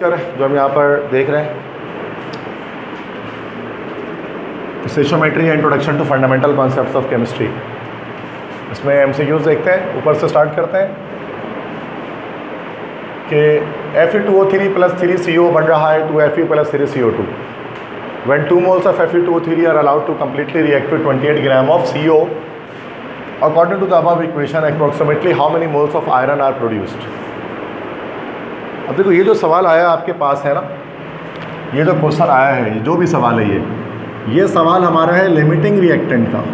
जो हम यहाँ पर देख रहे हैं, stoichiometry introduction to fundamental concepts of chemistry. इसमें एमसीक्यूज देखते हैं, ऊपर से स्टार्ट करते हैं कि Fe2O3 प्लस 3CO बन रहा है 2Fe plus 3CO2। When 2 moles of Fe2O3 are allowed to completely react with 28 gram of CO, according to the above equation, approximately how many moles of iron are produced? अब देखो ये जो सवाल आया आपके पास है ना, ये जो क्वेश्चन आया है, जो भी सवाल है ये सवाल हमारा है लिमिटिंग रिएक्टेंट का।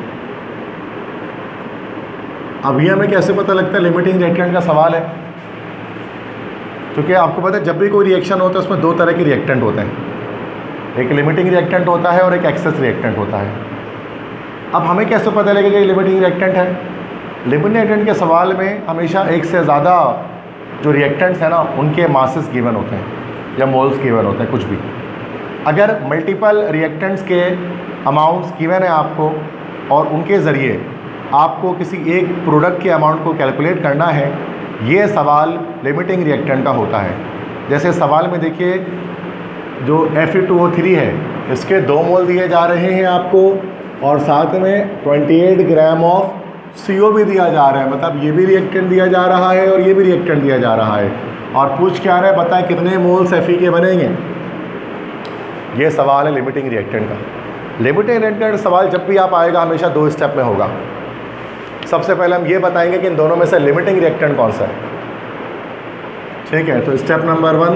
अब ये हमें कैसे पता लगता है लिमिटिंग रिएक्टेंट का सवाल है? क्योंकि आपको पता है जब भी कोई रिएक्शन होता है उसमें दो तरह के रिएक्टेंट होते हैं, एक लिमिटिंग रिएक्टेंट होता है और एक एक्सेस रिएक्टेंट होता है। अब हमें कैसे पता लगेगा कि लिमिटिंग रिएक्टेंट है? लिमिटिंग रिएक्टेंट के सवाल में हमेशा एक से ज़्यादा जो रिएक्टेंट्स हैं ना उनके मासेस गिवन होते हैं या मोल्स गिवन होते हैं, कुछ भी। अगर मल्टीपल रिएक्टेंट्स के अमाउंट्स गिवन है आपको और उनके ज़रिए आपको किसी एक प्रोडक्ट के अमाउंट को कैलकुलेट करना है, ये सवाल लिमिटिंग रिएक्टेंट का होता है। जैसे सवाल में देखिए जो Fe2O3 है इसके 2 मोल दिए जा रहे हैं आपको और साथ में 28 ग्राम ऑफ CO भी दिया जा रहा है, मतलब ये भी रिएक्टेंट दिया जा रहा है और ये भी रिएक्टेंट दिया जा रहा है। और पूछ क्या रहा है, बताएं कितने मोल्स Fe के बनेंगे। ये सवाल है लिमिटिंग रिएक्टेंट का। लिमिटिंग रिएक्टेंट सवाल जब भी आप आएगा हमेशा 2 स्टेप में होगा। सबसे पहले हम ये बताएंगे कि इन दोनों में से लिमिटिंग रिएक्टेंट कौन सा है, ठीक है। तो स्टेप नंबर 1,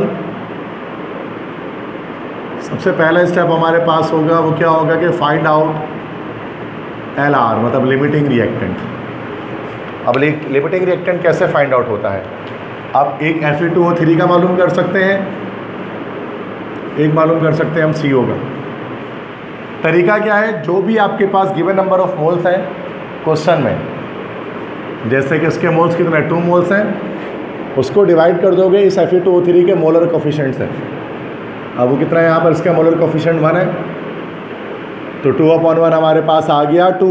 सबसे पहला स्टेप हमारे पास होगा, वो क्या होगा कि फाइंड आउट LR, मतलब लिमिटिंग रिएक्टेंट। अब लिमिटिंग रिएक्टेंट कैसे फाइंड आउट होता है? आप एक Fe2O3 का मालूम कर सकते हैं, एक मालूम कर सकते हैं हम CO का। तरीका क्या है, जो भी आपके पास गिवन नंबर ऑफ मोल्स हैं क्वेश्चन में, जैसे कि इसके मोल्स कितने 2 मोल्स हैं, उसको डिवाइड कर दोगे इस Fe2O3 के मोलर कोफिशिएंट से। अब वो कितना है यहाँ पर, इसका मोलर कोफिशिएंट 1 है, तो 2/1 हमारे पास आ गया 2।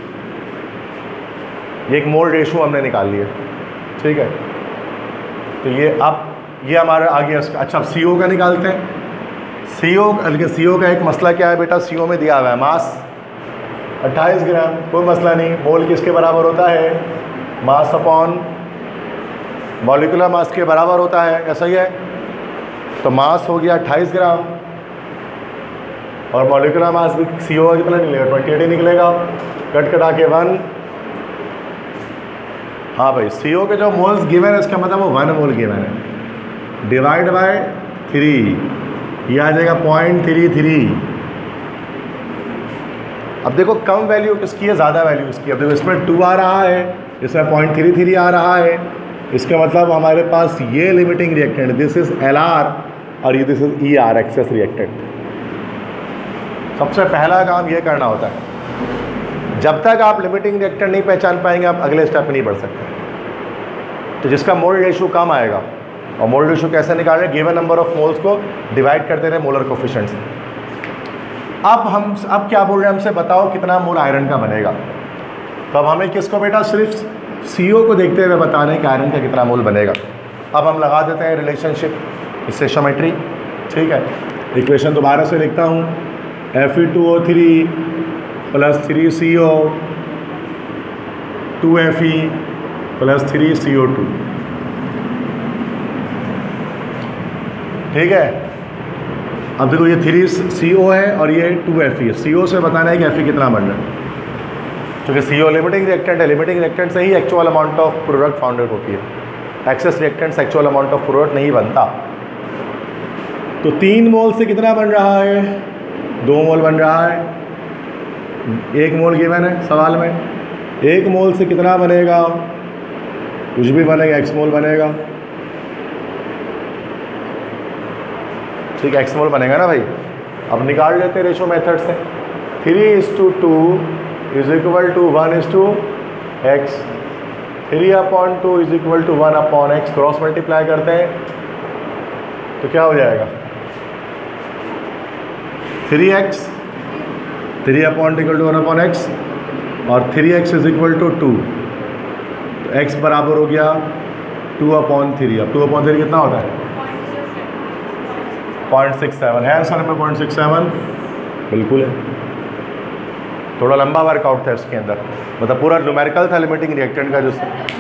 एक मोल रेशो हमने निकाल लिया, ठीक है। तो ये हमारा आ गया। अच्छा अब CO का निकालते हैं। CO का एक मसला क्या है बेटा, CO में दिया हुआ है मास 28 ग्राम, कोई मसला नहीं। मोल किसके बराबर होता है, मास अपॉन मॉलिक्यूलर मास के बराबर होता है, ऐसा ही है। तो मास हो गया 28 ग्राम और मॉलिक्यूलर मास भी CO का कितना निकलेगा, 28 ही निकलेगा। कट कटा के 1। हाँ भाई, CO के जो मोल्स गिवन है इसका मतलब वो 1 मोल गिवन है, डिवाइड बाय 3, ये आ जाएगा 0.33। अब देखो कम वैल्यू किसकी है, ज़्यादा वैल्यू इसकी। अब देखो इसमें 2 आ रहा है, इसमें 0.33 आ रहा है, इसका मतलब हमारे पास ये limiting reactant, this is LR और ये this is ER, excess reactant. सबसे पहला काम ये करना होता है, जब तक आप लिमिटिंग रिएक्टेंट नहीं पहचान पाएंगे आप अगले स्टेप में नहीं बढ़ सकते। तो जिसका मोल रेशो कम आएगा, और मोल रेशो कैसे निकाल रहे हैं, गिवन नंबर ऑफ मोल्स को डिवाइड करते रहे मोलर कोफिशिएंट से। अब क्या बोल रहे हैं हमसे, बताओ कितना मोल आयरन का बनेगा। तो अब हमें किसको बेटा, सिर्फ CO को देखते हुए बता रहे हैं कि आयरन का कितना मोल बनेगा। अब हम लगा देते हैं रिलेशनशिप, स्टोइचियोमेट्री, ठीक है। इक्वेशन दोबारा से लिखता हूँ, Fe2O3 plus 3CO 2Fe plus 3CO2, ठीक है। अब देखो ये 3CO है और ये 2Fe है। CO से बताना है कि Fe कितना बन रहा है, क्योंकि CO लिमिटिंग रिएक्टेंट है। लिमिटिंग रिएक्टेंट से ही actual amount of product founded होती है, एक्सेस रिएक्टेंट से एक्चुअल अमाउंट ऑफ प्रोडक्ट नहीं बनता। तो 3 मोल से कितना बन रहा है, 2 मोल बन रहा है। 1 मोल गिवन है सवाल में, 1 मोल से कितना बनेगा, कुछ भी बनेगा, X मोल बनेगा, ठीक है, X मोल बनेगा ना भाई। अब निकाल लेते हैं रेशो मेथड से, 3:2 is equal to 1:x, 3/2 is equal to 1/x, cross multiply करते हैं तो क्या हो जाएगा, 3x, 3/2 इक्वल टू 1/x और 3x इज इक्वल टू 2, तो x बराबर हो गया 2/3। अब 2/3 कितना होता है, 0.67 है आंसर में 0.67 बिल्कुल है। थोड़ा लंबा वर्कआउट था इसके अंदर, मतलब पूरा न्यूमेरिकल था लिमिटिंग रिएक्टेंट का। जो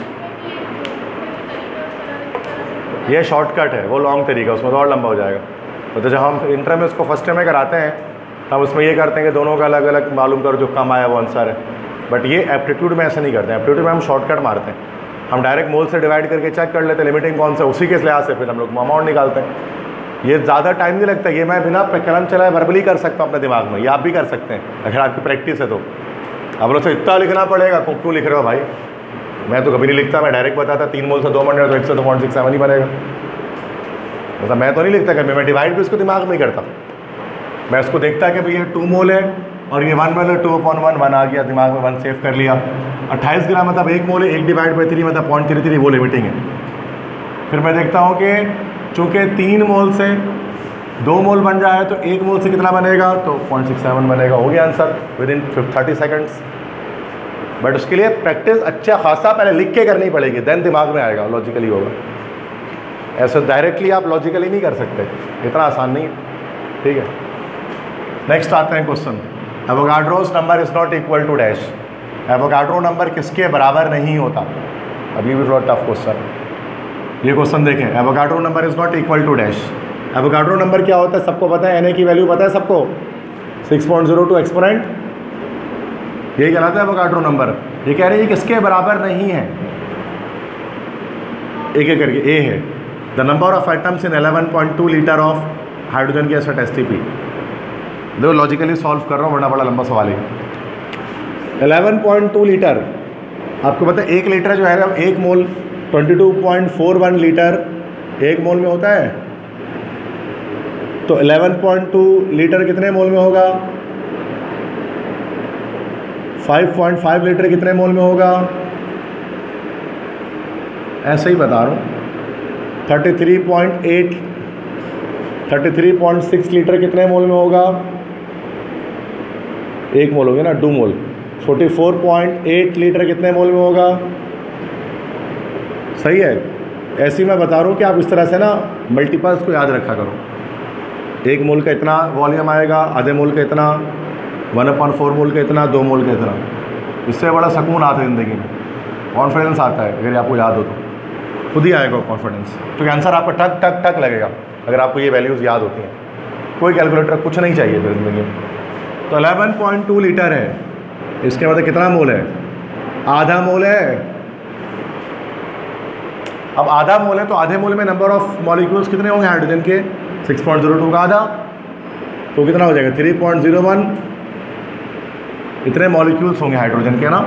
ये शॉर्टकट है, वो लॉन्ग तरीका, उसमें तो और लंबा हो जाएगा। तो जब हम इंटर में उसको फर्स्ट में कराते हैं हम उसमें ये करते हैं कि दोनों का अलग अलग मालूम करो, जो कम आया वो आंसर है। बट ये एप्टीट्यूड में ऐसा नहीं करते हैं। एप्टीट्यूड में हम शॉर्टकट मारते हैं, हम डायरेक्ट मोल से डिवाइड करके चेक कर लेते हैं लिमिटिंग कौन सा, उसी के लिहाज से फिर हम लोग अमाउंट निकालते हैं। ये ज़्यादा टाइम नहीं लगता, ये मैं बिना कलम चलाए वर्बली कर सकता हूँ अपने दिमाग में, ये आप भी कर सकते हैं अगर आपकी प्रैक्टिस है तो। अब लोग से इतना लिखना पड़ेगा, क्यों लिख रहे हो भाई? मैं तो कभी नहीं लिखता, मैं डायरेक्ट बताता 3 मोल से 2 बन रहे तो 1 से 2.67 ही बनेगा। मतलब मैं तो नहीं लिखता कभी, मैं डिवाइड भी उसको दिमाग में ही करता। मैं उसको देखता कि भाई ये 2 मोल है और ये 1 मोल है, 2/1 1 आ गया दिमाग में, 1 सेव कर लिया। 28 ग्राम मतलब 1 मोल है, 1 डिवाइड बाई 3 मतलब 0.33, वो लिमिटिंग है। फिर मैं देखता हूँ कि चूँकि 3 मोल से 2 मोल बन जाए तो 1 मोल से कितना बनेगा, तो 0.67 बनेगा। हो गया answer within 30 seconds. But उसके लिए प्रैक्टिस अच्छा खासा पहले लिख के करनी पड़ेगी, देन दिमाग में आएगा, लॉजिकली होगा। ऐसे डायरेक्टली आप लॉजिकली नहीं कर सकते, इतना आसान नहीं है, ठीक है। नेक्स्ट आते हैं question, Avogadro's number is not equal to dash. Avogadro number किसके बराबर नहीं होता? अभी भी थोड़ा टफ क्वेश्चन है ये क्वेश्चन। देखें, Avogadro number is not equal to dash. Avogadro number क्या होता है सबको पता है, Na की वैल्यू पता है सबको, 6.02 एक्सपोनेंट, यही कहलाता है एवोगाड्रो नंबर। ये कह रहे हैं किसके बराबर नहीं है, एक एक करके। ए है the number of atoms in 11.2 litre of hydrogen gas at STP। देखो लॉजिकली सॉल्व कर रहा हूँ वरना बड़ा लंबा सवाल है। 11.2 लीटर, आपको पता है 1 लीटर जो है 1 मोल 22.41 लीटर 1 मोल में होता है। तो 11.2 लीटर कितने मोल में होगा? 5.5 लीटर कितने मोल में होगा? ऐसे ही बता रहा हूँ, 33.6 लीटर कितने मोल में होगा? 1 मोल हो गया ना, 2 मोल। 44.8 लीटर कितने मोल में होगा? सही है। ऐसे ही मैं बता रहा हूँ कि आप इस तरह से ना मल्टीपल्स को याद रखा करो। 1 मोल का इतना वॉल्यूम आएगा, आधे मोल का इतना, 1/4 मोल का इतना, 2 मोल का इतना। इससे बड़ा सुकून आता है ज़िंदगी में, कॉन्फिडेंस आता है। अगर आपको याद हो तो खुद ही आएगा कॉन्फिडेंस, क्योंकि आंसर आपका टक टक टक लगेगा अगर आपको ये वैल्यूज़ याद होती हैं। कोई कैलकुलेटर कुछ नहीं चाहिए फिर ज़िंदगी में। तो 11.2 लीटर है, इसके मतलब कितना मोल है? आधा मोल है। अब आधा मोल है तो आधे मोल में नंबर ऑफ मॉलिक्यूल्स कितने होंगे हाइड्रोजन के? 6.02 का आधा, तो कितना हो जाएगा? 3.01। इतने मॉलिक्यूल्स होंगे हाइड्रोजन के ना।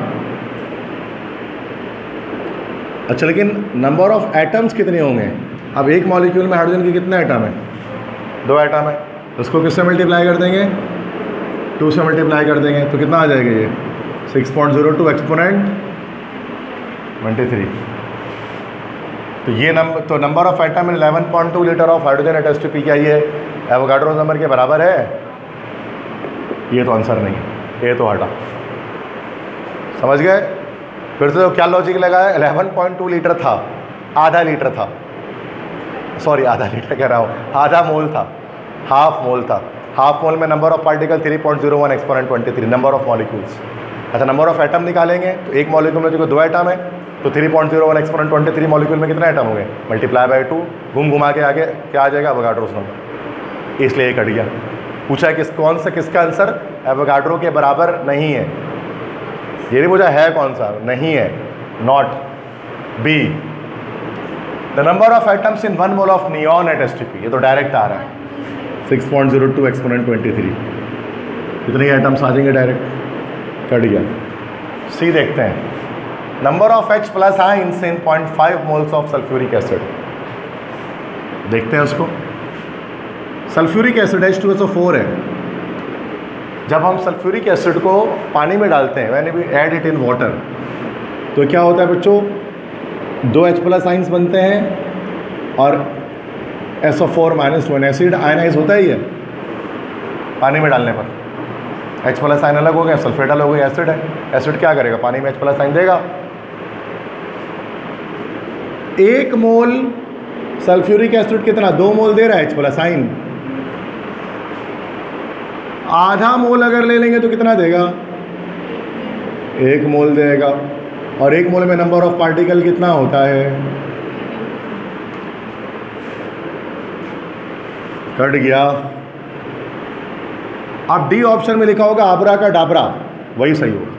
अच्छा, लेकिन नंबर ऑफ एटम्स कितने होंगे? अब 1 मॉलिक्यूल में हाइड्रोजन के कितने एटम है? 2 एटम है। उसको किससे मल्टीप्लाई कर देंगे? 2 से मल्टीप्लाई कर देंगे तो कितना आ जाएगा ये? 6.02 एक्सपोनेंट 23। तो ये number of atom in 11.2 litre of hydrogen at STP क्या ये एवोगाड्रो नंबर के बराबर है? ये तो आंसर नहीं, ये तो हटा। समझ गए? फिर से तो क्या लॉजिक लगा है? 11.2 लीटर था, आधा लीटर था, सॉरी आधा लीटर कह रहा हूँ, आधा मोल था, हाफ मोल था। हाफ मोल में number of particle 3.01 exponent 23, number of molecules. अच्छा, नंबर ऑफ एटम निकालेंगे तो 1 मॉलिक्यूल में जो 2 एटम है तो 3.01 एक्सपोनेंट 23 मॉलिक्यूल में कितने एटम होंगे? मल्टीप्लाई बाय 2, घुमा के आगे क्या आ जाएगा? Avogadro's number. इसलिए ये कट गया। पूछा है कौन सा, किसका आंसर एवोगाड्रो के बराबर नहीं है? ये नहीं पूछा है कौन सा, नहीं है, not B. The number of atoms in 1 mole of neon at STP, ये तो डायरेक्ट आ रहा है 6.02 एक्सपोनेंट 23। कितने एटम्स आ जाएंगे? डायरेक्ट कट गया। सी देखते हैं, number of H plus ions in 0.5 moles of sulphuric acid. देखते हैं उसको। सल्फ्यूरिक एसिड H2SO4 है। जब हम सल्फ्यूरिक एसिड को पानी में डालते हैं, when we add it in water, तो क्या होता है बच्चों? 2 H प्लस आइंस बनते हैं और SO4-1 एसिड आयनाइज होता ही है पानी में डालने पर। H प्लस आयन अलग हो गया, सल्फेट अलग हो गया, एसिड है। एसिड क्या करेगा? पानी में H प्लस आयन देगा। 1 मोल सल्फ्यूरिक एसिड कितना? 2 मोल दे रहा है H प्लस आयन। आधा मोल अगर ले लेंगे तो कितना देगा? 1 मोल देगा। और 1 मोल में नंबर ऑफ पार्टिकल कितना होता है? कट गया। अब डी ऑप्शन में लिखा होगा आबरा का डाबरा, वही सही होगा।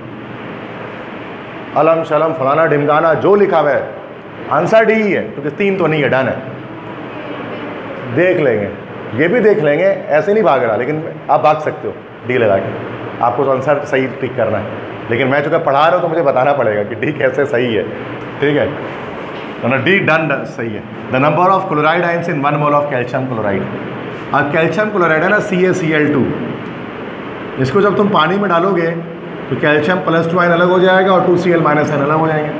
अलम शलम फलाना ढिमकाना जो लिखा हुआ है आंसर डी ही है, क्योंकि 3 तो नहीं है, डन है। देख लेंगे, ये भी देख लेंगे, ऐसे नहीं भाग रहा, लेकिन आप भाग सकते हो डी लगा के। आपको तो आंसर सही टिक करना है, लेकिन मैं चूँकि पढ़ा रहा हूँ तो मुझे बताना पड़ेगा कि डी कैसे सही है, ठीक है। तो डी डन सही है। The number of chloride ions in 1 mole of calcium chloride. अब कैल्शियम क्लोराइड है ना CaCl2, इसको जब तुम पानी में डालोगे तो कैल्शियम +2 आयन अलग हो जाएगा और 2Cl- आयन अलग हो जाएंगे।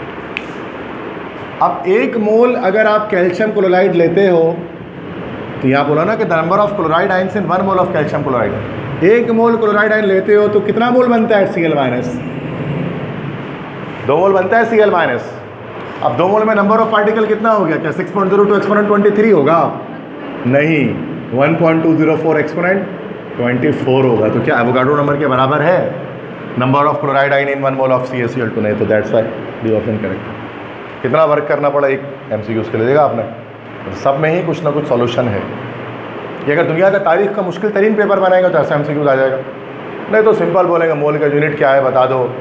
अब 1 मोल अगर आप कैल्शियम क्लोराइड लेते हो तो यहाँ बोला ना कि the number of chloride ions in 1 mole of calcium chloride. 1 mole chloride ion लेते हो तो कितना मोल बनता है Cl-, 2 मोल बनता है Cl-। अब 2 मोल में नंबर ऑफ पार्टिकल कितना हो गया? क्या 6.02 एक्सपोनेंट 23 होगा? नहीं, 1.204 एक्सपोनेंट 24 होगा। तो क्या एवोगाड्रो नंबर के बराबर है number of chloride ion in 1 mole of CaCl2? नहीं, तो that's why D option correct. कितना वर्क करना पड़ा एक MCQs के लिए, देखा आपने? सब में ही कुछ ना कुछ सॉल्यूशन है। ये अगर दुनिया का तारीख का मुश्किल तरीन पेपर बनाएगा तो ऐसा MCQs आ जाएगा। नहीं तो सिंपल बोलेंगे मोल का यूनिट क्या है बता दो,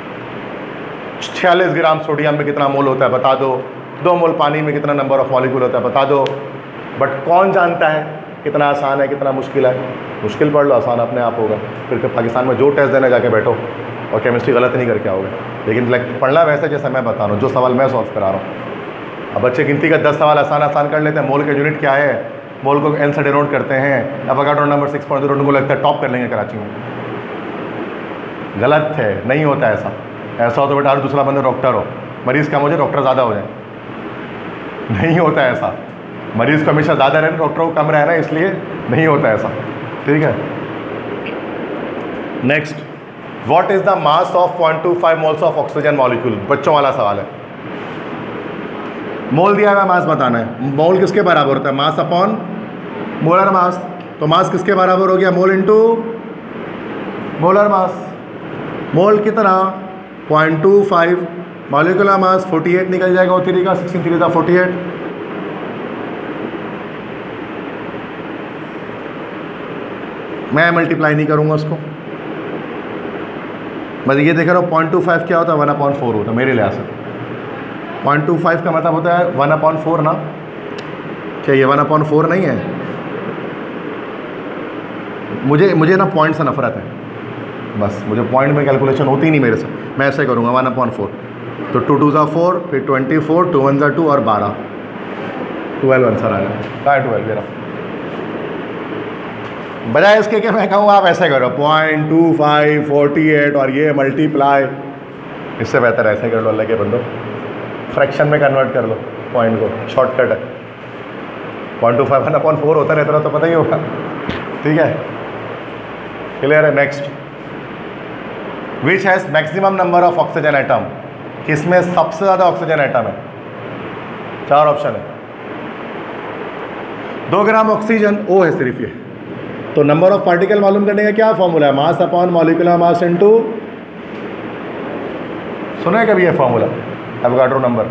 46 ग्राम सोडियम में कितना मोल होता है बता दो, 2 मोल पानी में कितना नंबर ऑफ मॉलिक्यूल होता है बता दो। बट कौन जानता है कितना आसान है कितना मुश्किल है? मुश्किल पढ़ लो, आसान अपने आप होगा। फिर पाकिस्तान में जो टेस्ट देने जाके बैठो और केमिस्ट्री गलत नहीं करके आओगे। लेकिन पढ़ना वैसे जैसे मैं बता रहा हूँ, जो सवाल मैं सॉल्व करा रहा हूँ। अब बच्चे गिनती का 10 सवाल आसान कर लेते हैं। मोल का यूनिट क्या है, मोल को N से डिनोट करते हैं। एवोगाड्रो नंबर 6.0 उनको लगता है टॉप कर लेंगे कराची में। गलत है, नहीं होता ऐसा। ऐसा हो तो बेटा और दूसरा बंदा डॉक्टर हो, मरीज़ कम हो जाए डॉक्टर ज़्यादा हो जाए। नहीं होता ऐसा, मरीज़ को हमेशा ज़्यादा रहना डॉक्टर को कम रहना, इसलिए नहीं होता ऐसा, ठीक है। Next, what is the mass of 0.25 moles of oxygen molecule? बच्चों वाला सवाल है। मोल दिया हुआ मास बताना है। मोल किसके बराबर होता है? Mass upon molar mass. तो मास किसके बराबर हो गया? मोल इंटू मोलर मास। मोल कितना? 0.25, मॉलिक्यूलर मास 48 निकल जाएगा। और 3 का 16 3 का 48। मैं मल्टीप्लाई नहीं करूंगा उसको, बस ये देख रहा हूँ 0.25 क्या होता है? 1/4 होता है मेरे लिहाज से। 0.25 का मतलब होता है 1/4 ना? क्या ये 1/4 नहीं है? मुझे ना पॉइंट से नफरत है, बस मुझे पॉइंट में कैलकुलेशन होती नहीं मेरे से। मैं ऐसे करूँगा 1/4। तो 2 2 ज़ा 4, फिर 24, 2 1 ज़ा 2 और 12, 12 आंसर आया। कहाँ है 12 मेरा? बजाय इसके कि मैं कहूँ आप ऐसे करो 0.25 48 और ये मल्टीप्लाई, इससे बेहतर ऐसे कर लो अल्लाह के बंदो, फ्रैक्शन में कन्वर्ट कर लो पॉइंट को, शॉर्टकट है। 0.25 1/4 होता रहता तो पता ही होगा, ठीक है, क्लियर है। Next, which has maximum number of oxygen atom? किसमें सबसे ज़्यादा ऑक्सीजन एटम है? 4 ऑप्शन है। 2 ग्राम ऑक्सीजन, O है सिर्फ ये। तो नंबर ऑफ पार्टिकल मालूम करने का क्या फॉर्मूला है? Mass upon molecular mass into, सुना कभी ये formula? Avogadro number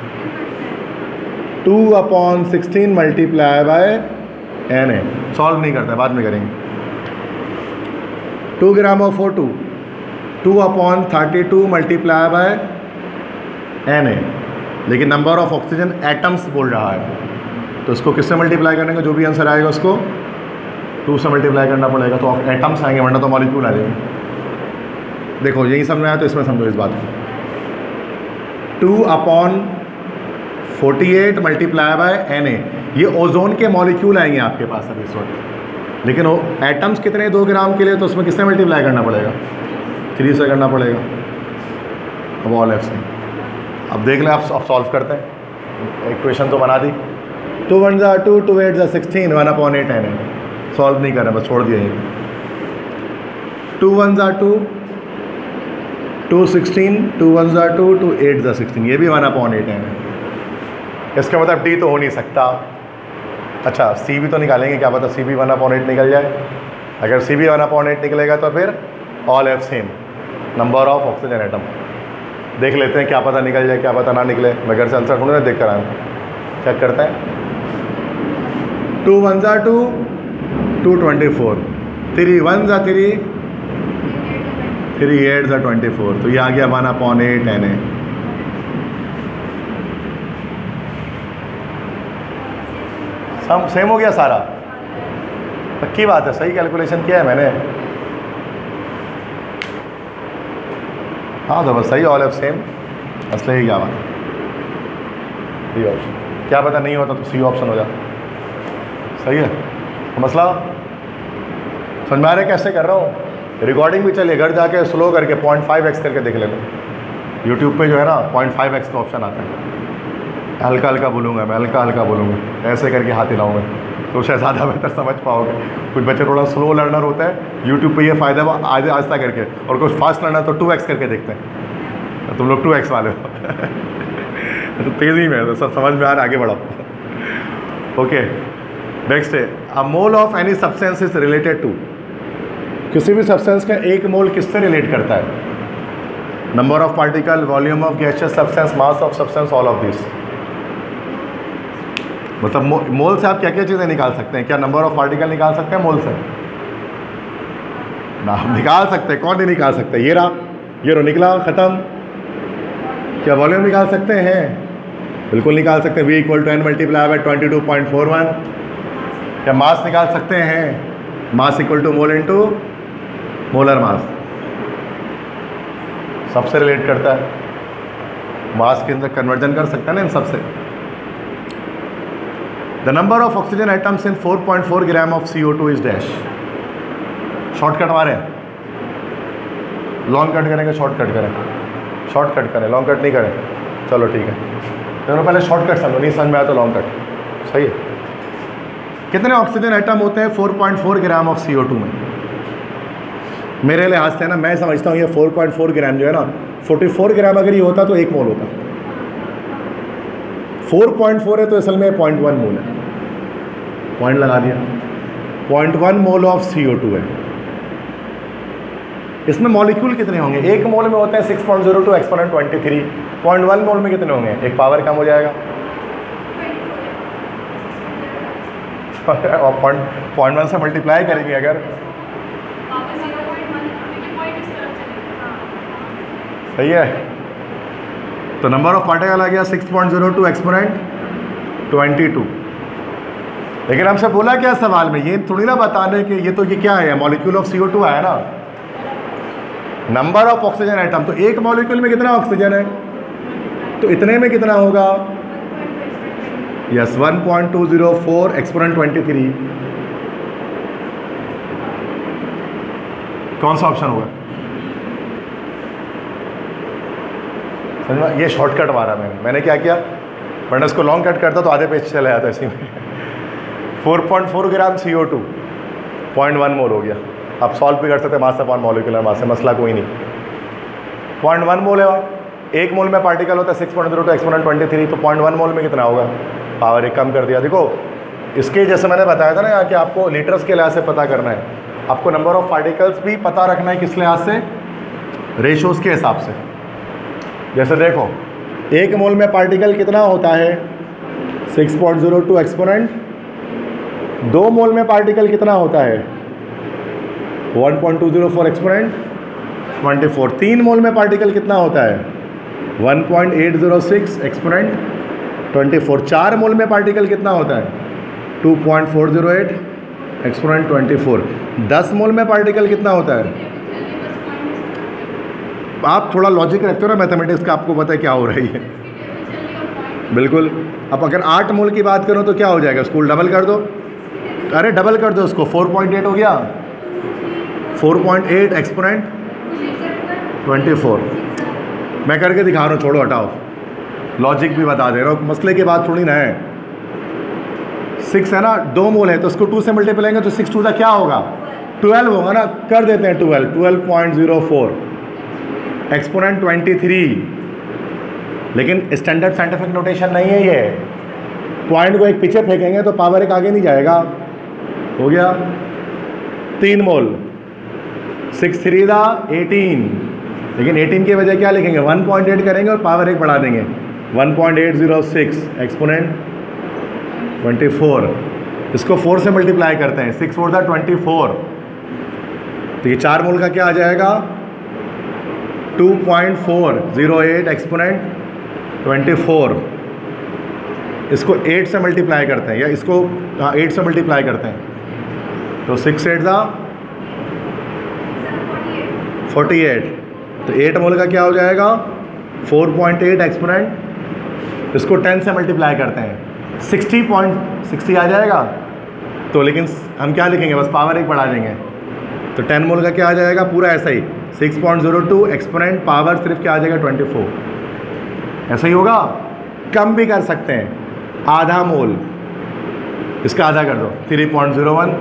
2/16 multiply by Na। Solve नहीं करता है, बाद में करेंगे। 2 gram of O2 2/32 multiply by Na। लेकिन नंबर ऑफ ऑक्सीजन एटम्स बोल रहा है, तो इसको किससे मल्टीप्लाई करने का? जो भी आंसर आएगा उसको 2 से मल्टीप्लाई करना पड़ेगा, तो एटम्स आएंगे, वरना तो मॉलिक्यूल आ जाएंगे। देखो यही समझ में आया तो इसमें समझो इस बात को। 2/48 मल्टीप्लाई बाय Na, ये ओजोन के मॉलिक्यूल आएंगे आपके पास अभी इस वक्त। लेकिन वो एटम्स कितने 2 ग्राम के लिए, तो उसमें किससे मल्टीप्लाई करना पड़ेगा? 3 से करना पड़ेगा। अब ऑल एफ से अब देख लें, आप सॉल्व करते हैं। इक्वेशन तो बना दी, 2 1 ज़ा 2, 2 8 ज़ा 16, 1/8 Na। सॉल्व नहीं कर रहे, बस छोड़ दिया ये। 2 1 ज़ा 2, 2 16, 2 1 ज़ा 2, 2 8 ज़ा 16, ये भी 1/8 है। इसका मतलब डी तो हो नहीं सकता। अच्छा सी भी तो निकालेंगे, क्या पता सी भी 1/8 निकल जाए। अगर सी भी 1/8 निकलेगा तो फिर all of same, number of oxygen atom. देख लेते हैं, क्या पता निकल जाए, क्या पता ना निकले। मैं घर से आंसर थोड़ी ना देख कर आया हूँ, चेक करते हैं। 2 1 2, 2 24, 3 1 3, 3 8 24, तो ये आ गया 1/8 Na। सब सेम हो गया सारा, पक्की बात है, सही कैलकुलेशन किया है मैंने। हाँ तो बस सही, ऑल एफ सेम, असले ही क्या बात, डी ऑप्शन। क्या पता नहीं होता तो सी ऑप्शन हो जाता। सही है, तो मसला समझ में आ रहा है कैसे कर रहा हूँ। रिकॉर्डिंग भी चलिए, घर जाके स्लो करके 0.5x करके देख लेना। यूट्यूब पे जो है ना 0.5x का ऑप्शन आता है। हल्का हल्का बोलूँगा मैं, हल्का हल्का बोलूँगा, ऐसे करके हाथ हिलाऊंगा तो शायद ज़्यादा बेहतर समझ पाओगे। कुछ बच्चे थोड़ा स्लो लर्नर होते हैं, यूट्यूब पे ये फ़ायदा है आज आहिस्ता करके, और कुछ फास्ट लर्नर तो 2x करके देखते हैं। तुम लोग 2x वाले हो तो तेज़ी में तो सब समझ में आ रहा है, आगे बढ़ाओ। ओके, नेक्स्ट है, a mole of any substance is related to. किसी भी सब्सटेंस का एक मोल किससे रिलेट करता है? Number of particle, volume of gaseous substance, mass of substance, all of this. मतलब मोल से आप क्या क्या चीज़ें निकाल सकते हैं? क्या नंबर ऑफ पार्टिकल निकाल सकते हैं मोल से? ना, निकाल सकते हैं, कौन नहीं निकाल सकते? ये रहा, ये रो निकला, ख़त्म। क्या वॉल्यूम निकाल सकते हैं? बिल्कुल निकाल सकते हैं, V = n × 22.41। क्या मास निकाल सकते हैं? Mass = mole into molar mass. सबसे रिलेट करता है, मास के अंदर कन्वर्जन कर सकते हैं ना इन सबसे। The number of oxygen atoms in 4.4 gram of CO2 is dash. Shortcut मारें, लॉन्ग कट करेंगे, शॉर्टकट करें, शॉर्टकट करें, लॉन्ग कट नहीं करें। चलो ठीक है, दोनों पहले शॉर्टकट समझो, नहीं समझ में आया तो लॉन्ग कट। सही है। कितने ऑक्सीजन आइटम होते हैं 4.4 ग्राम ऑफ CO2 में? मेरे लिहाज से ना, मैं समझता हूँ ये 4.4 ग्राम जो है ना, 44 ग्राम अगर ये होता तो 1 मोल होता। 4.4 है तो असल में 0.1 मोल है। पॉइंट लगा दिया, 0.1 मोल ऑफ CO2 है। इसमें मॉलिक्यूल कितने होंगे? 1 मोल में होते हैं 6.02 एक्सपोनेंट 23। 0.1 मोल में कितने होंगे? एक पावर कम हो जाएगा और 0.1 से मल्टीप्लाई करेंगे अगर, सही है। तो नंबर ऑफ पार्टिकल आ गया 6.02 एक्सपोनेंट 22। लेकिन हमसे बोला क्या सवाल में, ये थोड़ी ना बताने कि ये तो ये क्या है, मॉलिक्यूल ऑफ CO2 आया ना। नंबर ऑफ ऑक्सीजन आइटम, तो एक मॉलिक्यूल में कितना ऑक्सीजन है, तो इतने में कितना होगा? Yes, 1.204 exponent 23। कौन सा ऑप्शन होगा? ये शॉर्टकट मारा मैंने क्या किया, वरना इसको लॉन्ग कट करता तो आधे पेज चला जाता इसी में। 4.4 ग्राम CO2, 0.1 मोल हो गया। आप सॉल्व भी कर सकते हैं मास अपॉन मॉलिक्यूलर मास से, मसला कोई नहीं। 0.1 मोल है, 1 मोल में पार्टिकल होता है 6.02 एक्सपोनेंट 23, तो 0.1 मोल में कितना होगा? पावर एक कम कर दिया। देखो इसके जैसे मैंने बताया था ना यहाँ कि आपको लीटर्स के लिहाज से पता करना है, आपको नंबर ऑफ पार्टिकल्स भी पता रखना है। किस लिहाज से? रेशोज़ के हिसाब से। जैसे देखो 1 मोल में पार्टिकल कितना होता है? 6.02 एक्सपोनेंट। 2 मोल में पार्टिकल कितना होता है? 1.204 एक्सपोनेंट 24। 3 मोल में पार्टिकल कितना होता है? 1.806 एक्सपोनेंट 24। 4 मोल में पार्टिकल कितना होता है? 2.408 एक्सपोनेंट 24। 10 मोल में पार्टिकल कितना होता है? आप थोड़ा लॉजिक रखते हो ना मैथमेटिक्स का, आपको पता है क्या हो रही है। बिल्कुल। अब अगर 8 मोल की बात करो तो क्या हो जाएगा? स्कूल डबल कर दो, अरे डबल कर दो उसको, 4.8 हो गया, 4.8 एक्सपोनेंट 24। मैं करके दिखा रहा हूँ, छोड़ो हटाओ, लॉजिक भी बता दे रहा हूँ, मसले की बात थोड़ी ना है। 6 है ना, 2 मोल है तो उसको 2 से मल्टीप्लाई करेंगे तो 6 2 क्या होगा? 12 होगा ना, कर देते हैं 12.04 एक्सपोनेंट 23। लेकिन स्टैंडर्ड साइंटिफिक नोटेशन नहीं है ये। पॉइंट को एक पीछे फेंकेंगे तो पावर एक आगे नहीं जाएगा। हो गया। 3 मोल, 6 3 दा 18, लेकिन 18 की वजह क्या लिखेंगे, 1.8 करेंगे और पावर 1 बढ़ा देंगे, 1.806 एक्सपोनेंट 24, इसको 4 से मल्टीप्लाई करते हैं, 6 4 दा 24, तो ये 4 मोल का क्या आ जाएगा 2.408 एक्सपोनेंट 24, इसको 8 से मल्टीप्लाई करते हैं, या इसको 8 से मल्टीप्लाई करते हैं, तो 6 8 दा 48, तो 8 मोल का क्या हो जाएगा 4.8 एक्सपोनेंट, इसको 10 से मल्टीप्लाई करते हैं, 60 आ जाएगा, तो लेकिन हम क्या लिखेंगे, बस पावर 1 बढ़ा देंगे, तो 10 मोल का क्या आ जाएगा पूरा ऐसा ही 6.02 एक्सपोनेंट पावर सिर्फ क्या आ जाएगा 24, ऐसा ही होगा। कम भी कर सकते हैं, आधा मोल, इसका आधा कर दो 3.01,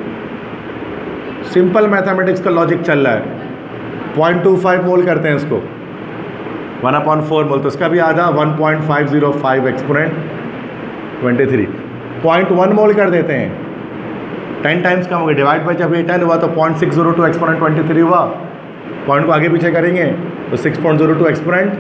सिंपल मैथमेटिक्स का लॉजिक चल रहा है, 0.25 मोल करते हैं इसको, 1/4 मोल, तो इसका भी आधा 1.505 एक्सपोनेंट 23, 0.1 मोल कर देते हैं, 10 टाइम्स कम हो गया, डिवाइड बाई जब ये 10 हुआ तो 0.602 एक्सपोनेंट 23 हुआ, पॉइंट को आगे पीछे करेंगे तो 6.02 एक्सपोनेंट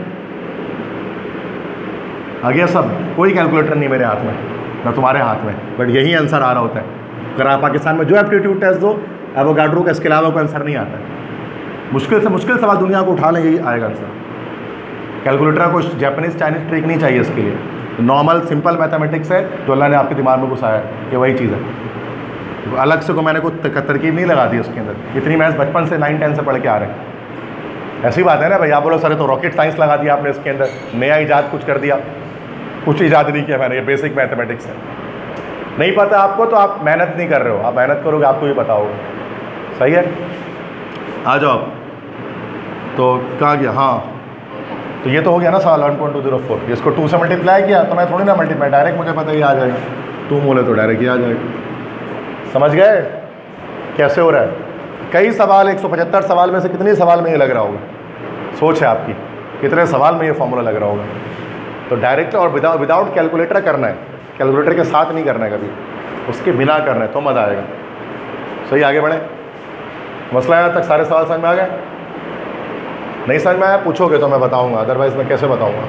आ गया। सब कोई कैलकुलेटर नहीं मेरे हाथ में ना तुम्हारे हाथ में, बट यही आंसर आ रहा होता है। अगर आप पाकिस्तान में जो एप्टीट्यूड टेस्ट दो एवोगाड्रो का, इसके अलावा कोई आंसर नहीं आता है। मुश्किल से मुश्किल सवाल दुनिया को उठा लें, यही आएगा आंसर। कैलकुलेटर को जापानीज चाइनीज ट्रिक नहीं चाहिए इसके लिए, नॉर्मल सिंपल मैथमेटिक्स है जो अल्लाह ने आपके दिमाग में घुसाया है, ये वही चीज़ है। तो अलग से को मैंने कोई तरकीब नहीं लगा दी उसके अंदर, इतनी मैथ्स बचपन से 9-10 से पढ़ के आ रहे हैं। ऐसी बात है ना भाई, आप बोलो सर तो रॉकेट साइंस लगा दिया आपने इसके अंदर, नया ईजाद कुछ कर दिया, कुछ ईजाद नहीं किया मैंने, ये बेसिक मैथमेटिक्स है। नहीं पता आपको तो आप मेहनत नहीं कर रहे हो, आप मेहनत करोगे आपको भी पता होगा। सही है, आ जाओ आप। तो कहाँ गया, हाँ तो ये तो हो गया ना सवाल 1.204, इसको 2 से मल्टीप्लाई किया तो मैं थोड़ी ना मल्टीप्लाई, डायरेक्ट मुझे पता ही आ जाएगा, 2 मोल है तो डायरेक्ट ही आ जाएगा। समझ गए कैसे हो रहा है? कई सवाल 175 सवाल में से कितने सवाल में ये लग रहा होगा, सोच है आपकी कितने सवाल में ये फॉर्मूला लग रहा होगा। तो डायरेक्ट और विदाउट कैलकुलेटर करना है, कैलकुलेटर के साथ नहीं करना है कभी, उसके बिना करना है तो मज़ा आएगा। सही, आगे बढ़े। मसला यहाँ तक सारे सवाल समझ में आ गए? नहीं समझ में आया पूछोगे तो मैं बताऊंगा, अदरवाइज मैं कैसे बताऊंगा।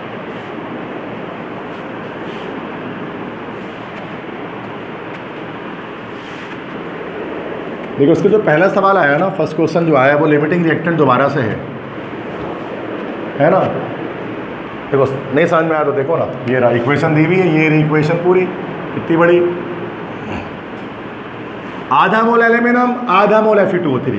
देखो उसका जो पहला सवाल आया ना, फर्स्ट क्वेश्चन जो आया वो लिमिटिंग रिएक्टेंट दोबारा से है ना। देखो नहीं समझ में आया तो देखो ना, ये रहा इक्वेशन दी हुई है, ये रही इक्वेशन पूरी इतनी बड़ी, आधा मोल एल्यूमिनियम आधा मोल Fe2O3,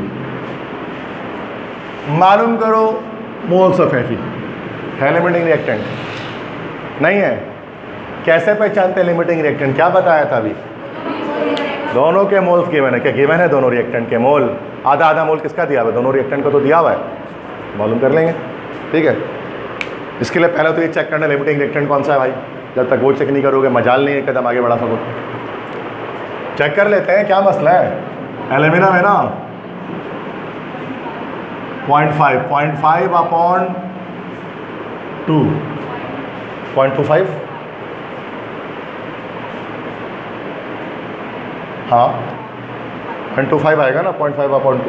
मालूम करो मोल्स ऑफ Fe। है लिमिटिंग रिएक्टेंट? नहीं है। कैसे पहचानते हैं लिमिटिंग रिएक्टेंट? क्या बताया था अभी? दोनों के मोल्स गिवन है। क्या गिवन है? दोनों रिएक्टेंट के मोल। आधा आधा मोल किसका दिया हुआ है? दोनों रिएक्टेंट को तो दिया हुआ है, मालूम कर लेंगे। ठीक है, इसके लिए पहले तो ये चेक करना लिमिटिंग रिएक्टेंट कौन सा है भाई। जब तक वो चेक नहीं करोगे मजाल नहीं है कदम आगे बढ़ा सको। चेक कर लेते हैं क्या मसला है। एल्यूमिनियम है ना 0.5/2 0.25, हाँ 0.25 आएगा ना 0.5/2।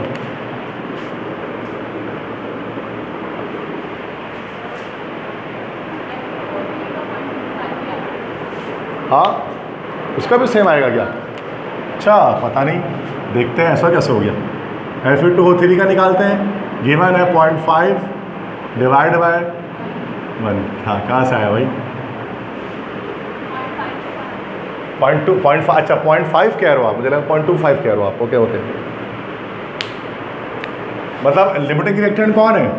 हाँ उसका भी सेम आएगा क्या? अच्छा पता नहीं, देखते हैं ऐसा कैसे हो गया। Fe2O3 का निकालते हैं, गिवन है 0.5 डिवाइड बाय 1। हाँ कहाँ से आया भाई? 0.5। अच्छा 0.5 कह रहे हो आप, मुझे लगा 0.25 कह रहे हो आप। ओके ओके, मतलब लिमिटिंग रिएक्टेंट कौन है?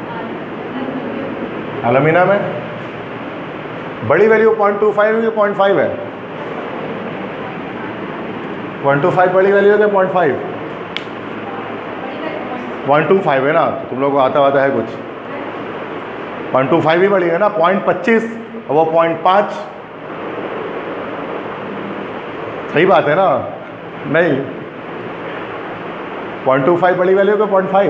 एल्यूमिनियम है। बड़ी वैल्यू 0.25 है कि 0.5 है? 0.25 बड़ी वैल्यू है कि 0.5? 0.25 है ना, तो तुम लोग को आता है कुछ। 0.25 ही बड़ी है ना, 0.25 और वो 0.5। सही बात है ना? नहीं 0.25 बड़ी वैल्यू है कि 0.5?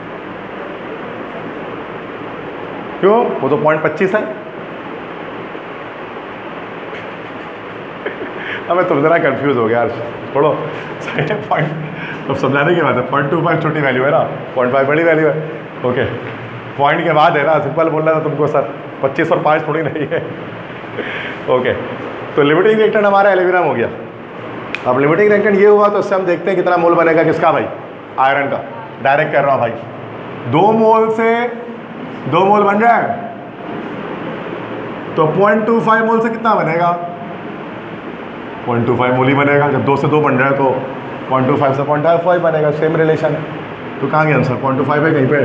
क्यों? वो तो 0.25 है। अब मैं तुम जरा कंफ्यूज हो गया यार, छोड़ो। पॉइंट अब समझाने की बात है, 0.25 छोटी वैल्यू है ना, 0.5 बड़ी वैल्यू है। ओके, पॉइंट के बाद है ना, सिंपल बोलना था तुमको सर, 25 और 5 थोड़ी नहीं है। ओके, तो लिमिटिंग रिएक्टेंट हमारा एल्यूमिनियम हो गया। अब लिमिटिंग रिएक्टेंट ये हुआ तो उससे हम देखते हैं कितना मोल बनेगा किसका भाई, आयरन का। डायरेक्ट कर रहा हूँ भाई, 2 मोल से 2 मोल बन रहा है तो 0.25 मोल से कितना बनेगा, 0.25 मोल ही बनेगा। जब 2 से 2 बन रहा है तो 0.25 से 0.5 बनेगा, सेम रिलेशन है। तो कहाँ गया आंसर, 0.25 है कहीं पे।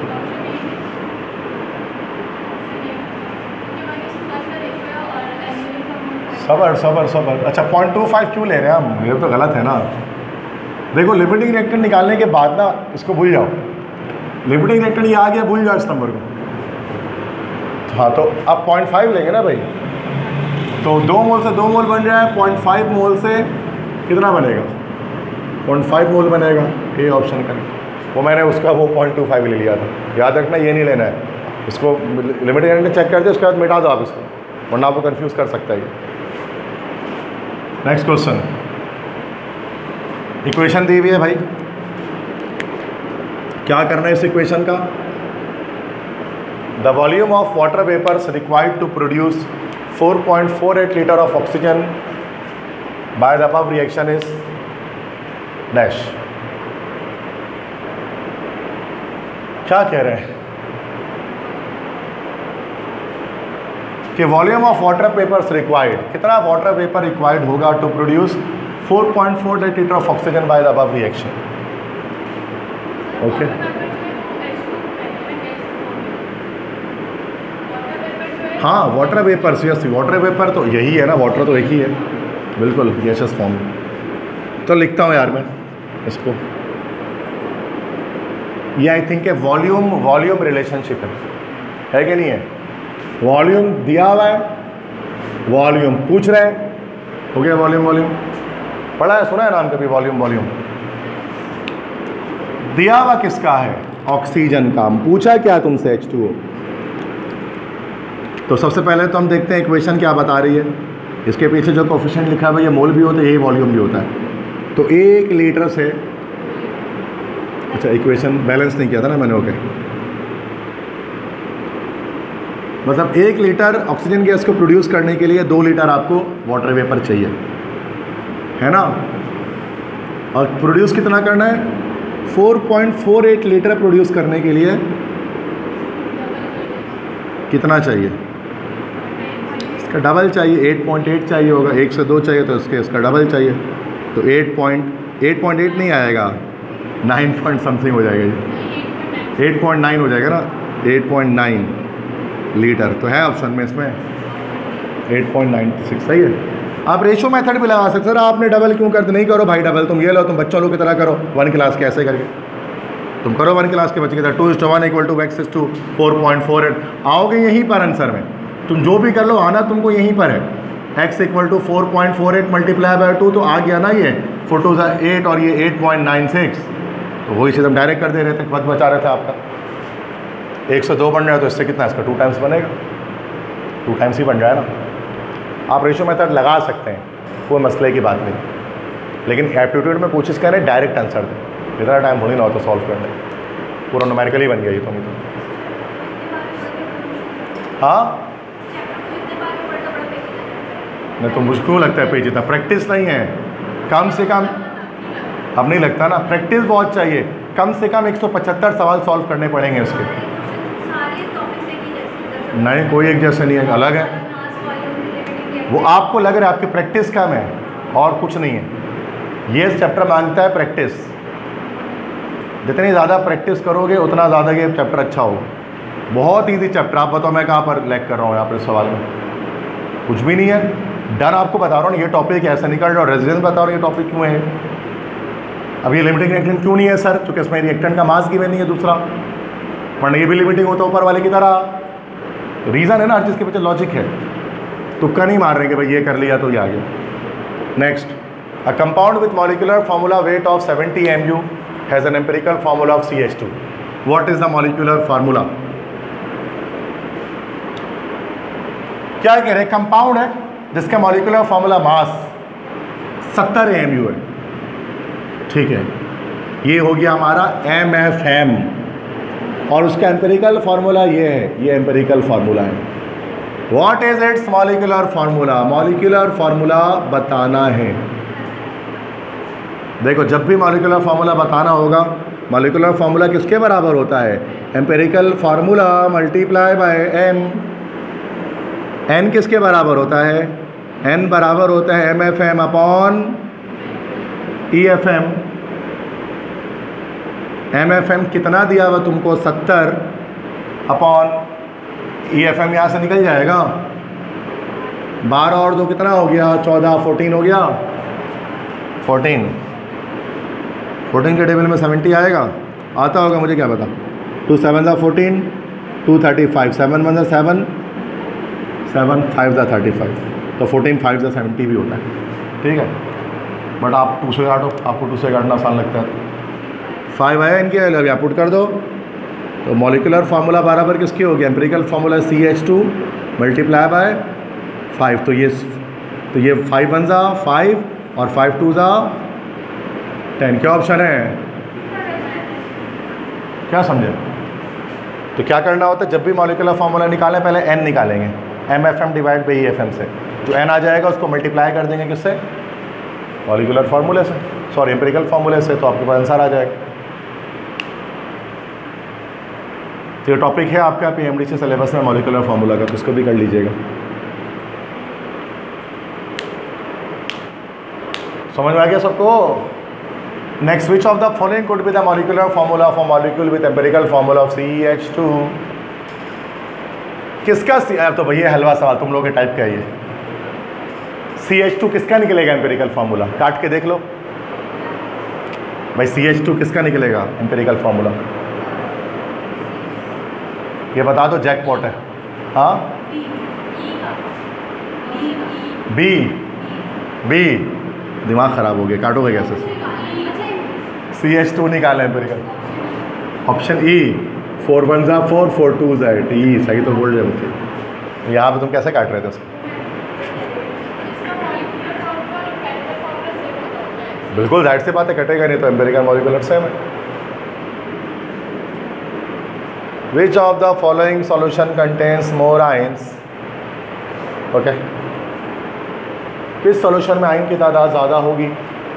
सबर। अच्छा 0.25 क्यों ले रहे हैं हम, ये तो गलत है ना। देखो लिमिटिंग रिएक्टेंट निकालने के बाद ना इसको भूल जाओ, लिमिटिंग रिएक्टेंट ये आ गया, भूल जाओ इस नंबर को। हाँ तो अब 0.5 लेंगे ना भाई, तो 2 मोल से 2 मोल बन रहा है, 0.5 मोल से कितना बनेगा, 0.5 मोल बनेगा। ये ऑप्शन का वो मैंने उसका वो 0.25 ले लिया था। याद रखना ये नहीं लेना है, इसको लिमिटिंग रिएक्टेंट चेक कर दो, उसके बाद मिटा दो आप इसको, वरना आपको कंफ्यूज कर सकता है। नेक्स्ट क्वेश्चन, इक्वेशन दी हुई है भाई, क्या करना है इस इक्वेशन का। The volume of water vapours required to produce 4.48 litre of oxygen by the above reaction is dash. क्या कह रहे हैं कि volume of water vapours required, कितना वाटर वेपर रिक्वायर्ड होगा to produce 4.48 litre of oxygen by the above reaction. Okay, हाँ water vapours, yes water vapour तो यही है ना, वाटर तो एक ही है बिल्कुल गैसेस फॉर्म। तो लिखता हूँ यार मैं इसको, ये आई थिंक है वॉल्यूम रिलेशनशिप है कि नहीं है। वॉल्यूम दिया हुआ है, वॉल्यूम पूछ रहे हैं, हो गया वॉल्यूम पढ़ा है, सुना है नाम कभी वॉल्यूम। दिया हुआ किसका है, ऑक्सीजन का। पूछा क्या तुमसे, H2O। तो सबसे पहले तो हम देखते हैं इक्वेशन क्या बता रही है। इसके पीछे जो कोफिशिएंट लिखा हुआ है, ये मोल भी होता है, यही वॉल्यूम भी होता है। तो 1 लीटर से, अच्छा इक्वेशन बैलेंस नहीं किया था ना मैंने, ओके। मतलब 1 लीटर ऑक्सीजन गैस को प्रोड्यूस करने के लिए 2 लीटर आपको वाटर वेपर चाहिए, है ना। और प्रोड्यूस कितना करना है, 4.48 लीटर प्रोड्यूस करने के लिए कितना चाहिए, इसका डबल चाहिए, 8.8 चाहिए होगा। 1 से 2 चाहिए तो इसका डबल चाहिए, तो 8.8 नहीं आएगा, 9 पॉइंट समथिंग हो जाएगा, ये 8.9 हो जाएगा ना, 8.9 लीटर तो है ऑप्शन में, इसमें 8.96 सही है। आप रेशो मेथड भी लगा सकते, सर आपने डबल क्यों करते, नहीं करो भाई डबल, तुम ये लो, तुम बच्चों लोग की तरह करो 1 क्लास के, ऐसे करके तुम करो 1 क्लास के बच्चे की तरह। 2:1 = x 4.48 आओगे यहीं पर आंसर में, तुम जो भी कर लो आना तुमको यहीं पर है। x = 4.48 × 2 तो आ गया ना, ये 4 2 8 और ये 8.96, तो वही चीज़ हम डायरेक्ट कर दे रहे थे, वक्त बचा रहे थे आपका। 1 से 2 बन रहा है तो इससे कितना, इसका 2 टाइम्स बनेगा, 2 टाइम्स ही बन रहा है ना। आप रेशो मेथड लगा सकते हैं, कोई मसले की बात नहीं, लेकिन एप्टीट्यूड में कोशिश करें डायरेक्ट आंसर दें, इतना टाइम थोड़ी ना होता सॉल्व करने, पूरा न्यूमेरिकली बन गया ये तो नहीं तो। हाँ नहीं तो मुझको क्यों लगता है पेज इतना, प्रैक्टिस नहीं है, कम से कम अब नहीं लगता ना, प्रैक्टिस बहुत चाहिए, कम से कम 175 सवाल सॉल्व करने पड़ेंगे उसके। नहीं कोई एक जैसे नहीं है, अलग है, वो आपको लग रहा है आपकी प्रैक्टिस कम है और कुछ नहीं है। ये चैप्टर मांगता है प्रैक्टिस, जितनी ज़्यादा प्रैक्टिस करोगे उतना ज़्यादा ये चैप्टर अच्छा होगा। बहुत ईजी चैप्टर, आप बताओ मैं कहाँ पर लैग कर रहा हूँ यहाँ पर सवाल में, कुछ भी नहीं है, डन आपको बता रहा हूँ ये टॉपिक ऐसा निकल रहा है, रेजिडेंस बता रहा हूँ ये टॉपिक क्यों है। अब ये लिमिटिंग रिएक्टेंट क्यों नहीं है सर, क्योंकि इसमें रिएक्टेंट का मास गिवन नहीं है दूसरा, वरना ये भी लिमिटिंग होता है ऊपर वाले की तरह। रीज़न है ना, हर चीज़ के पीछे लॉजिक है, तुक्का नहीं मार रहे कि भाई ये कर लिया तो ये आ गया। Next, a compound with molecular formula weight of 70 mu has an empirical formula of CH2। What is the molecular formula. क्या कह रहे हैं, कंपाउंड है जिसका मॉलिक्यूलर फार्मूला मास 70 AMU है, ठीक है। ये हो गया हमारा MFM, और उसका एम्पेरिकल फार्मूला ये है, ये एम्पेरिकल फार्मूला है। What is its molecular formula? Molecular formula बताना है। देखो, जब भी मॉलिक्यूलर फार्मूला बताना होगा, मॉलिक्यूलर फार्मूला किसके बराबर होता है? Empirical formula multiply by n। n किसके बराबर होता है? n बराबर होता है MFM अपॉन EFM। MFM कितना दिया हुआ तुमको? 70 अपॉन EFM यहाँ से निकल जाएगा, 12 और 2 कितना हो गया? 14, 14 हो गया, 14 के टेबल में 70 आएगा, आता होगा, मुझे क्या पता। 2 7 14, 2 35, 7 1 7, 7 5 35, तो 14 5 70 भी होता है, ठीक है। बट आप 2 से काटो, आपको 2 से काटना आसान लगता है। 5 आया इनके, अभी आप पुट कर दो, तो मॉलिक्यूलर फार्मूला बराबर किसकी होगी? Empirical formula CH2 multiply by 5। तो ये 5 1 जा 5 और 5 2 जा 10। क्या ऑप्शन है? क्या समझे? तो क्या करना होता है, जब भी मॉलिक्यूलर फार्मूला निकालें पहले n निकालेंगे, MFM डिवाइड बाई EFM से। जो n आ जाएगा उसको मल्टीप्लाई कर देंगे किससे? मॉलिक्यूलर फार्मूले से, सॉरी एम्पेरिकल फार्मूले से, तो आपके पास आंसर आ जाएगा। तो ये टॉपिक है आपका PMDC सिलेबस में मॉलिक्यूलर फार्मूला का, तो इसको भी कर लीजिएगा। समझ में आ गया सबको? Next, which of the following could be the molecular formula for molecule with empirical formula of CH2? किसका तो भैया हलवा सवाल तुम लोगों के टाइप का है ये। CH2 किसका निकलेगा एम्पेरिकल फार्मूला? काट के देख लो भाई, CH2 किसका निकलेगा एम्पेरिकल फार्मूला? ये बता दो, जैकपॉट है। हाँ, बी। दिमाग खराब हो गया, काटोगे कैसे? CH2 निकाले एम्पेरिकल, ऑप्शन E। 4 1 जा 4, 4 2 जा 8। ई सही तो बोल रहे होते। यहाँ पे तुम कैसे काट रहे थे उसको? बिल्कुल जाहिर सी बात है, कटेगा नहीं तो एम्पेरिकल मॉलिक्यूलर सेम है। Which of the following solution contains more ions? Okay, किस सॉल्यूशन में आयन की तादाद ज़्यादा होगी?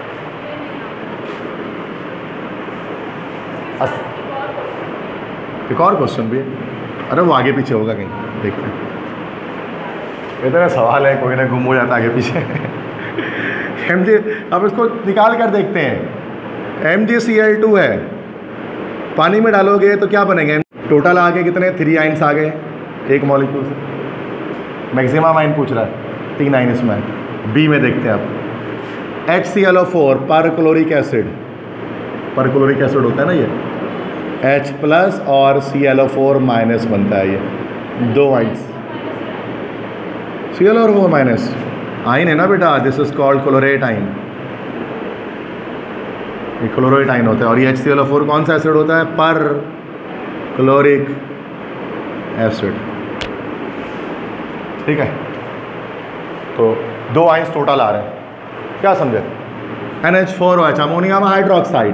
एक और क्वेश्चन भी, अरे वो आगे पीछे होगा कहीं, देखते हैं। इतना सवाल है, कोई ना गुम हो जाता आगे पीछे। MG, अब इसको निकाल कर देखते हैं। MgCl2 है, पानी में डालोगे तो क्या बनेंगे? टोटल आ गए कितने? 3 आयन्स आ गए एक मॉलिक्यूल से। मैक्सिमम आयन पूछ रहा है, 3 आयन इसमें। बी में देखते हैं आप, HClO4 पर क्लोरिक एसिड होता है ना, ये H प्लस और ClO4 माइनस बनता है, ये 2 आइंस। ClO4 माइनस आइन है ना बेटा, दिस इज कॉल्ड क्लोरेट आइन। ये क्लोरेट आइन होता है। और ये HClO4 कौन सा एसिड होता है? पर क्लोरिक एसिड, ठीक है। तो 2 आइंस टोटल आ रहे हैं, क्या समझे? NH4OH ammonium hydroxide,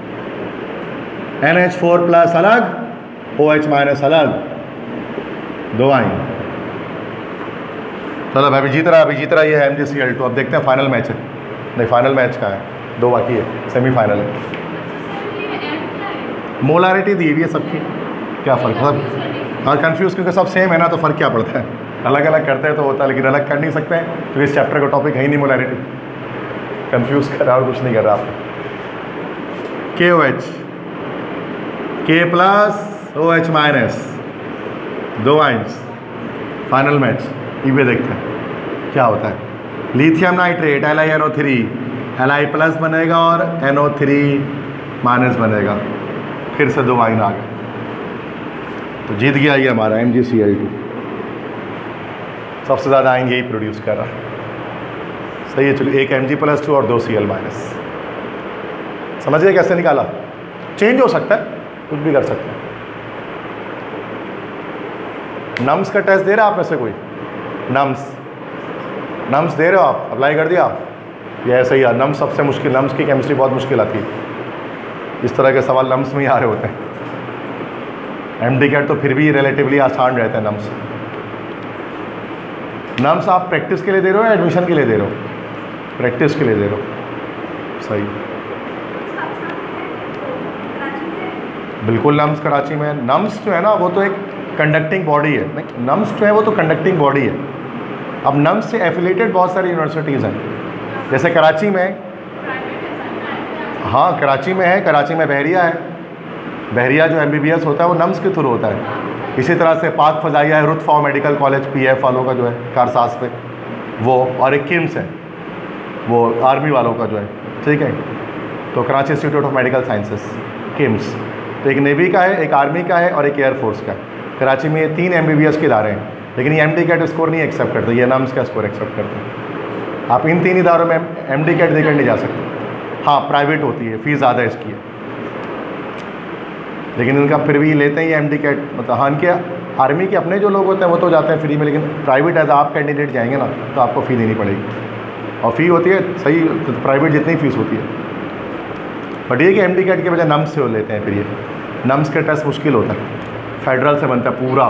NH4 plus अलग, OH माइनस अलग, 2 आयन। चलो अभी जीत रहा ये है MgCl2। अब देखते हैं फाइनल मैच है, नहीं फाइनल मैच का है, 2 बाकी है, सेमीफाइनल है। मोलारिटी दी हुई है सबकी, क्या फ़र्क है? और कंफ्यूज क्योंकि सब सेम है ना, तो फ़र्क क्या पड़ता है? अलग अलग करते हैं तो होता है, लेकिन अलग कर नहीं सकते हैं क्योंकि इस चैप्टर का टॉपिक है ही नहीं मोलारिटी। कंफ्यूज कर रहा और कुछ नहीं कर रहा आप। KOH, K plus OH minus, 2 ions, final match. ये देखते हैं क्या होता है। Lithium nitrate LiNO3, Li plus बनेगा और NO3 माइनस बनेगा, फिर से 2 आयन आ गए, तो जीत गया ये हमारा MgCl2। सबसे ज़्यादा आयन यही प्रोड्यूस कर रहा है, सही है। चलिए, 1 Mg+2 और 2 Cl-। समझिए कैसे निकाला? चेंज हो सकता है, कुछ भी कर सकते हैं। नम्स का टेस्ट दे रहा है आप में से कोई? नम्स दे रहे हो आप? अप्लाई कर दिया? ये ऐसा ही है, नम्स सबसे मुश्किल, नम्स की केमिस्ट्री बहुत मुश्किल आती है, इस तरह के सवाल नम्स में ही आ रहे होते हैं। MD-CAT तो फिर भी रिलेटिवली आसान रहता है नम्स। नम्स आप प्रैक्टिस के लिए दे रहे हो या एडमिशन के लिए दे रहे हो? प्रैक्टिस के लिए दे रहे हो, सही। बिल्कुल नम्स कराची में है। नम्स जो है ना वो तो एक कंडक्टिंग बॉडी है, नहीं नम्स जो है वो तो कंडक्टिंग बॉडी है। अब नम्स से एफिलेटेड बहुत सारी यूनिवर्सिटीज़ हैं, जैसे कराची में, हाँ कराची में है, कराची में बहरिया है, बहरिया जो MBBS होता है वो नम्स के थ्रू होता है। इसी तरह से पाक फ़ज़ाइया है, रुतफ़ा मेडिकल कॉलेज PF वालों का जो है कारसास पे वो, और एक किम्स है वो आर्मी वालों का जो है, ठीक है। तो Karachi Institute of Medical Sciences KIMS, तो एक नेवी का है, एक आर्मी का है और एक एयरफोर्स का है। कराची में ये 3 MBBS के इदारे हैं, लेकिन ये MD-CAT स्कोर नहीं एक्सेप्ट करते, ये नम्स का स्कोर एक्सेप्ट करते हैं। आप इन 3 इदारों में MD-CAT देकर नहीं जा सकते। हाँ प्राइवेट होती है, फ़ीस ज़्यादा है इसकी है, लेकिन इनका फिर भी लेते हैं MD-CAT। मतलब हाँ इनके आर्मी के अपने जो लोग होते हैं वो तो जाते हैं फ्री में, लेकिन प्राइवेट एज आप कैंडिडेट जाएंगे ना तो आपको फ़ी देनी पड़ेगी, और फ़ी होती है सही, तो प्राइवेट जितनी फ़ीस होती है। बट ये कि MD-CAT के बजाय नम्स से हो लेते हैं। फिर ये नम्स का टेस्ट मुश्किल होता है, फेडरल से बनता है पूरा।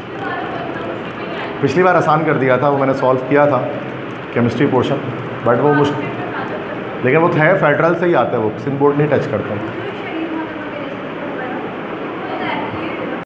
पिछली बार आसान कर दिया था, वो मैंने सॉल्व किया था केमिस्ट्री पोर्शन, बट वो मुश्किल, लेकिन वो है फेडरल से ही आता है, वो सिंध बोर्ड नहीं टच करता है।